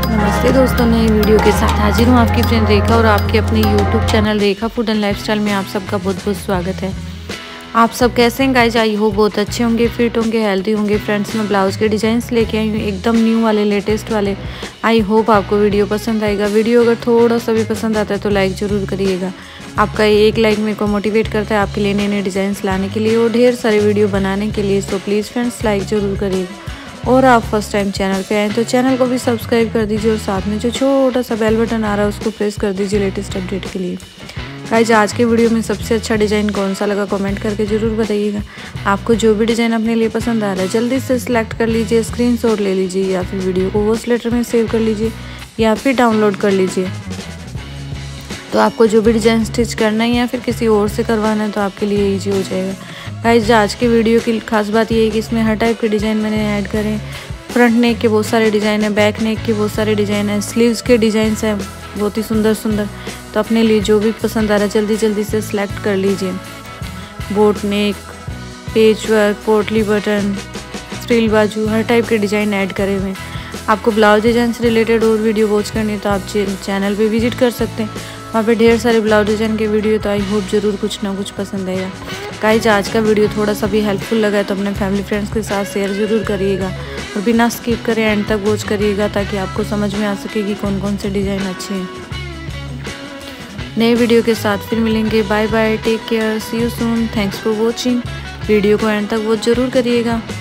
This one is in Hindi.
नमस्ते दोस्तों, नई वीडियो के साथ हाजिर हूँ आपकी फ्रेंड रेखा और आपके अपने YouTube channel Rekha food and lifestyle में आप सबका बहुत बहुत स्वागत है। आप सब कैसे हैं गाइज? आई होप बहुत अच्छे होंगे, फिट होंगे, हेल्दी होंगे। फ्रेंड्स, मैं ब्लाउज़ के डिज़ाइंस लेके आई हूँ एकदम न्यू वाले, लेटेस्ट वाले। आई होप आपको वीडियो पसंद आएगा। वीडियो अगर थोड़ा सा भी पसंद आता है तो लाइक ज़रूर करिएगा। आपका एक लाइक मेरे को मोटिवेट करता है आपके लिए नए नए डिज़ाइंस लाने के लिए और ढेर सारे वीडियो बनाने के लिए। सो प्लीज़ फ्रेंड्स, लाइक ज़रूर करिएगा। और आप फर्स्ट टाइम चैनल पे आए तो चैनल को भी सब्सक्राइब कर दीजिए और साथ में जो छोटा सा बेल बटन आ रहा है उसको प्रेस कर दीजिए लेटेस्ट अपडेट के लिए। गाइज, आज के वीडियो में सबसे अच्छा डिज़ाइन कौन सा लगा कमेंट करके ज़रूर बताइएगा। आपको जो भी डिज़ाइन अपने लिए पसंद आ रहा है जल्दी से सिलेक्ट कर लीजिए, स्क्रीनशॉट ले लीजिए या फिर वीडियो को वॉइस लेटर में सेव कर लीजिए या फिर डाउनलोड कर लीजिए। तो आपको जो भी डिज़ाइन स्टिच करना है या फिर किसी और से करवाना है तो आपके लिए ईजी हो जाएगा। गाइज, आज के वीडियो की खास बात ये है कि इसमें हर टाइप के डिज़ाइन मैंने ऐड करे। फ्रंट नेक के बहुत सारे डिज़ाइन हैं, बैक नेक के बहुत सारे डिज़ाइन हैं, स्लीव्स के डिज़ाइंस हैं बहुत ही सुंदर सुंदर। तो अपने लिए जो भी पसंद आ रहा है जल्दी जल्दी से सिलेक्ट कर लीजिए। बोट नेक, पेच वर्क, पोटली बटन, फ्रिल बाजू, हर टाइप के डिज़ाइन ऐड करे हुए हैं। आपको ब्लाउज डिज़ाइन से रिलेटेड और वीडियो वॉच करनी है तो आप चैनल पे विजिट कर सकते हैं। वहाँ पे ढेर सारे ब्लाउज डिज़ाइन के वीडियो, तो आई होप ज़रूर कुछ ना कुछ पसंद आएगा। गाइज, आज का वीडियो थोड़ा सा भी हेल्पफुल लगा है तो अपने फैमिली फ्रेंड्स के साथ शेयर ज़रूर करिएगा और बिना स्किप करें एंड तक वॉच करिएगा ताकि आपको समझ में आ सके कि कौन कौन से डिज़ाइन अच्छे हैं। नए वीडियो के साथ फिर मिलेंगे। Bye bye, take care, see you soon, thanks for watching. Video को एंड तक वॉच ज़रूर करिएगा।